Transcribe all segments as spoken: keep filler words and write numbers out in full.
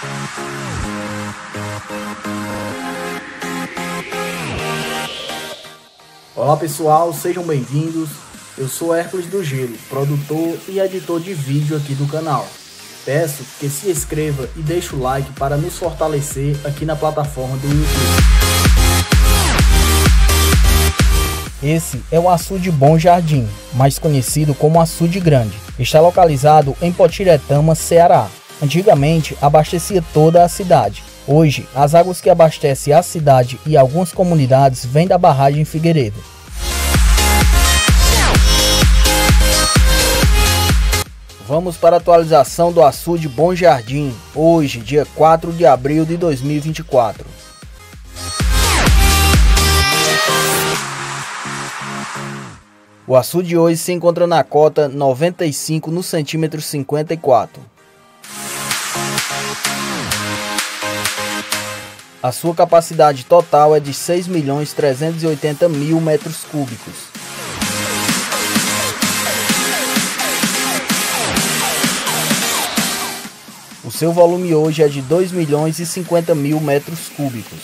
Olá pessoal, sejam bem-vindos. Eu sou Hércules do Gelo, produtor e editor de vídeo aqui do canal. Peço que se inscreva e deixe o like para nos fortalecer aqui na plataforma do YouTube. Esse é o Açude Bom Jardim, mais conhecido como Açude Grande. Está localizado em Potiretama, Ceará. Antigamente abastecia toda a cidade. Hoje, as águas que abastecem a cidade e algumas comunidades vêm da barragem Figueiredo. Vamos para a atualização do Açude Bom Jardim, hoje, dia quatro de abril de dois mil e vinte e quatro. O açude hoje se encontra na cota noventa e cinco no centímetro cinquenta e quatro. A sua capacidade total é de seis milhões trezentos e oitenta mil metros cúbicos. O seu volume hoje é de dois milhões e cinquenta mil metros cúbicos.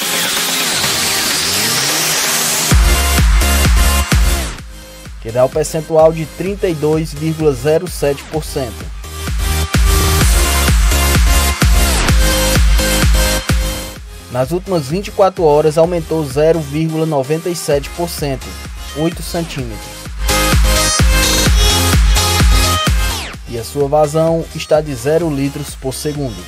Que dá o percentual de trinta e dois vírgula zero sete por cento. Nas últimas vinte e quatro horas aumentou zero vírgula noventa e sete por cento, oito centímetros. E a sua vazão está de zero litros por segundo.